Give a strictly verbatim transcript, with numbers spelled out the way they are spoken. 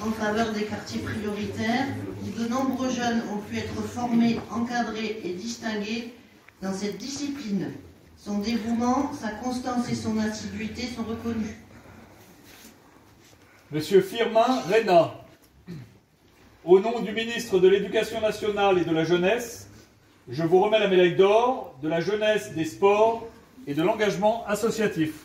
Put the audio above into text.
en faveur des quartiers prioritaires, où de nombreux jeunes ont pu être formés, encadrés et distingués dans cette discipline. Son dévouement, sa constance et son assiduité sont reconnus. Monsieur Firmin Reyna, au nom du ministre de l'Éducation nationale et de la Jeunesse, je vous remets la médaille d'or de la jeunesse, des sports et de l'engagement associatif.